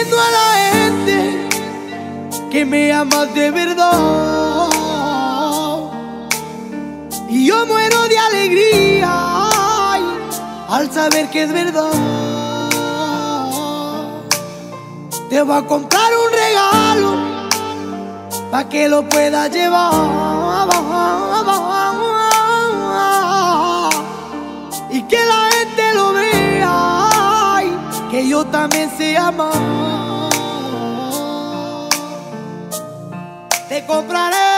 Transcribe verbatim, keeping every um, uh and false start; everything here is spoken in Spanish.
diciendo a la gente que me amas de verdad, y yo muero de alegría ay, al saber que es verdad. Te voy a comprar un regalo pa' que lo puedas llevar y que la gente lo vea ay, que yo también sé amar. Te compraré